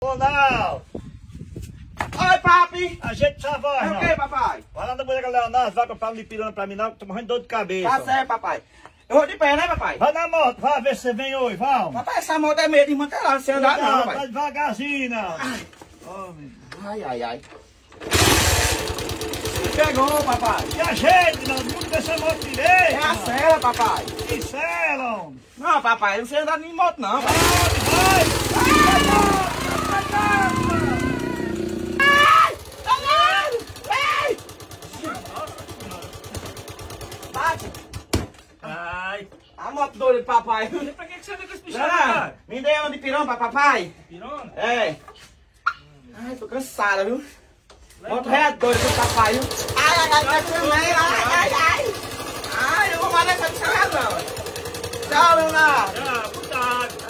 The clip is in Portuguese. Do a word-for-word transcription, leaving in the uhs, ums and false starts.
Ronaldo! Oi, papi! Ajeita essa voz, É o que, papai? vai lá na boneca Leonardo, vai comprar um dipirona pra mim não, que tô morrendo de dor de cabeça. Tá certo, papai. Eu vou de pé, né, papai? Vai na moto, vai ver se você vem hoje, vamos. Papai, essa moto é meio desmantelada, sem andar não, Tá papai. devagarzinho, não. Ai. Oh, meu Deus. Ai, ai, ai. Pegou, papai. E a gente, não, muito dessa moto direita. É a cela, papai. Que cela, Não, papai, eu não sei andar nem moto, não. vai, vai. Ai! Danado! Ei! Bate! Ai. A moto doida do papai. Pra que você vem com esse bicho, Não, cara? me dê uma de pirão pra papai. Pirona? É. Ai, tô cansada, viu? Moto é doida do papai, viu? Ai, ai, ai, ai, ai, ai, ai, ai. Ai, eu vou mandar essa bicha não. Tchau, Leonardo. Ah, cuidado.